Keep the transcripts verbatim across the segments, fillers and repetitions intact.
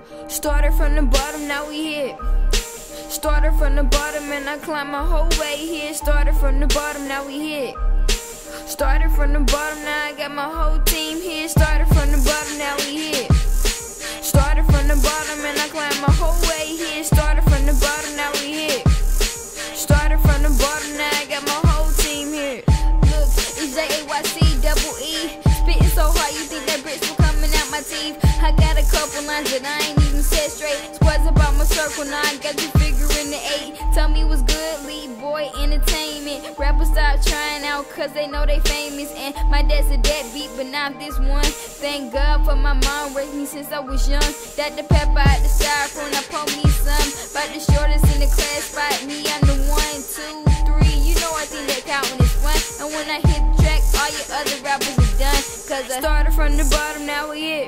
Started from the bottom, now we here. Started from the bottom and I climbed my whole way here. Started from the bottom, now we here. Started from the bottom, now I got my whole team here. Started from the bottom, now we here. Started from the bottom and I climbed my whole way here. Started from the bottom, now we here. Started from the bottom, now I got my whole team here. Look, it's J A Y C double E. Spitting so hard you think that bricks were coming out my teeth. I got a couple lines that I ain't even said straight. Squads about my circle, now I got you figuring the eight. Tell me what's good, lead boy entertainment. Rappers stop trying out cause they know they famous. And my dad's a deadbeat but not this one. Thank God for my mom, raised me since I was young. That the pepper out the styrofoam, I pull me some. About the shortest in the class, spot me, I'm the one, two, three. You know I think that counting is fun. And when I hit the track, all your other rappers are done. Cause I started from the bottom, now we here.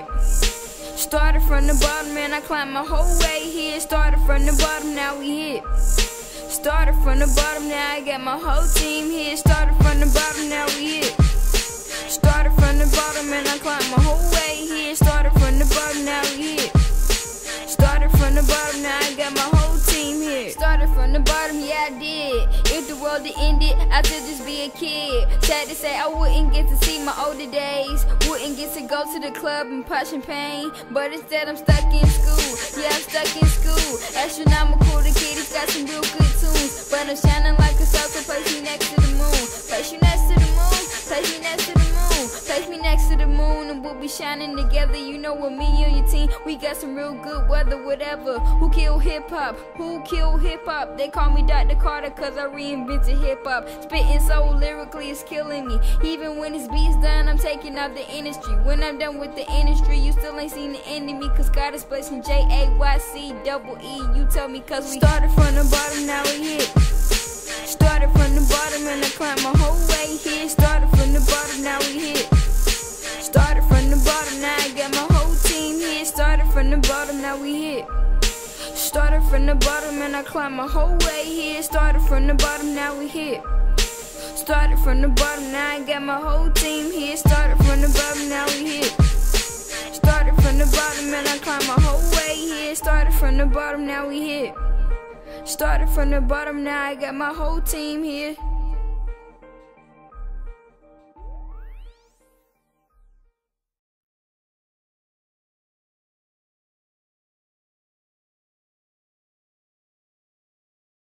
Started from the bottom and I climbed my whole way here. Started from the bottom, now we here. Started from the bottom, now I got my whole team here. Started from the bottom, now we here. Started from the bottom and I climbed my whole way here. Started from the bottom, now we here. Started from the bottom, now I got my whole team here. Started from the bottom, yeah I did. If the world had ended, I should just be a kid. Sad to say I wouldn't get to see my older days. Wouldn't get to go to the club and pop champagne. But instead I'm stuck in school. Yeah, I'm stuck in school. Astronomical, the kiddies got some real good tunes. But I'm shining like a circle, place me next to the moon. Place you next to the moon, place me next to the moon. Place me next to the moon and we'll be shining together. You know what, me and your team, we got some real good weather, whatever. Who killed hip-hop? Who killed hip-hop? They call me Doctor Carter cause I reinvented hip-hop. Spitting so lyrically, it's killing me. Even when this beat's done, I'm taking out the industry. When I'm done with the industry, you still ain't seen the end of me. Cause God is blessing J A Y C double E. You tell me cause we started from the bottom, now we here. Started from the bottom and I climbed my whole way here. Started from the bottom, now we here. Started from the bottom, now I got my whole team here. Started from the bottom, now we here. Started from the bottom and I climbed my whole way here. Started from the bottom, now we here. Started from the bottom, now I got my whole team here. Started from the bottom, now we here. Started from the bottom and I climbed my whole way here. Started from the bottom, now we here. Started from the bottom, now I got my whole team here.